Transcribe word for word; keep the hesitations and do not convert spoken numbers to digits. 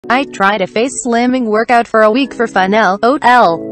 I tried a face slamming workout for a week for fun. L O L.